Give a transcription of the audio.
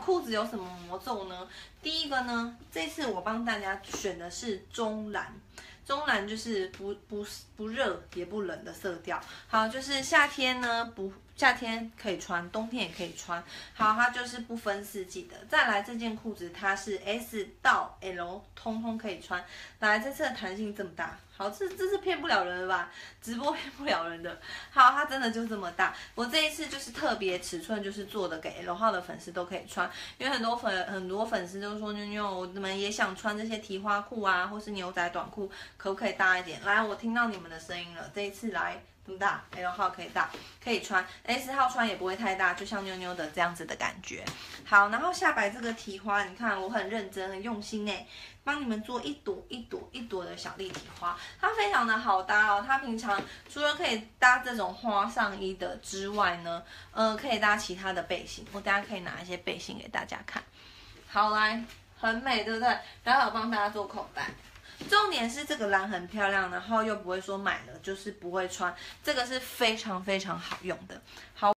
裤子有什么魔咒呢？第一个呢，这次我帮大家选的是中蓝。中蓝就是不热也不冷的色调，好，就是夏天呢夏天可以穿，冬天也可以穿，好，它就是不分四季的。再来这件裤子它是 S 到 L 通通可以穿，来这次的弹性这么大，好，这是骗不了人的吧？直播骗不了人的，好，它真的就这么大。我这一次就是特别尺寸，就是做的给 L 号的粉丝都可以穿，因为很多粉丝都说妞妞，我们也想穿这些提花裤啊，或是牛仔短裤，可不可以大一点？来，我听到你们的声音了，这一次来。这么大 ，L 号可以大，可以穿 ，S 号穿也不会太大，就像妞妞的这样子的感觉。好，然后下摆这个提花，你看我很认真、很用心哎，帮你们做一朵一朵一朵的小立体花，它非常的好搭哦。它平常除了可以搭这种花上衣的之外呢，可以搭其他的背心。我等下可以拿一些背心给大家看。好，来，很美，对不对？然后我帮大家做口袋。重点是这个蓝很漂亮，然后又不会说买了就是不会穿，这个是非常非常好用的。好。